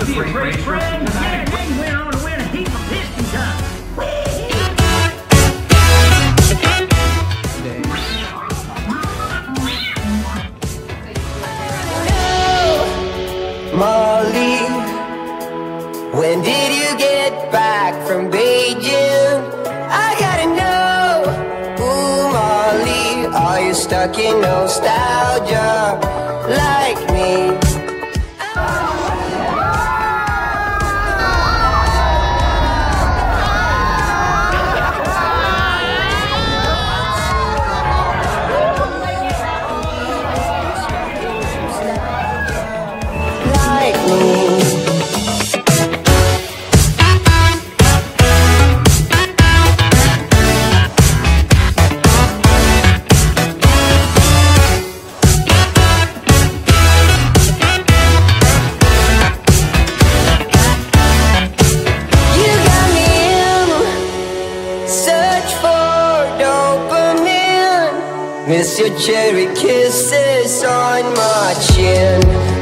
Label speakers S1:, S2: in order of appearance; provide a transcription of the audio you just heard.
S1: be a great friend. Yeah, then went on to win a heap of piston cups.
S2: Molly, when did you get back from Beijing? I gotta know. Ooh, Molly, are you stuck in nostalgia like me? Miss your cherry kisses on my chin.